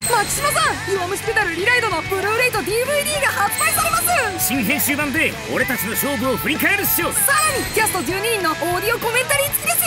牧島さん、弱虫ペダルリライドのブルーレイと DVD が発売されます。 新編集版で俺たちの勝負を振り返るっしょ。 さらにキャスト12人のオーディオコメンタリー付きです。